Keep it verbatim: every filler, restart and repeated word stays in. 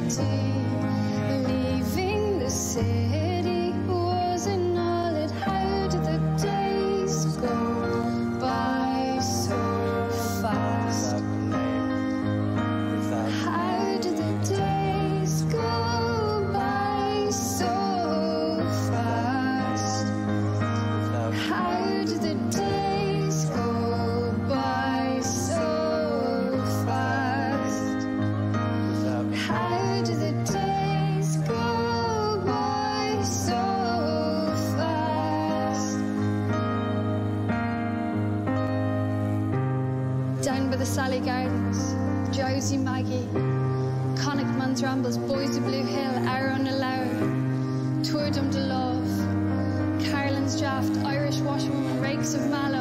city, leaving the city wasn't all it. How did the days go by so fast? How did the days go by so fast? How did the days go by so fast? How did the days go by so fast? Down by the Sally Gardens, Josie Maggie, Connachtman's Rambles, Boys of Blue Hill, Aaron Allowed, Tourdum de Love, Carlin's Draft, Irish Washerwoman, Rakes of Mallow,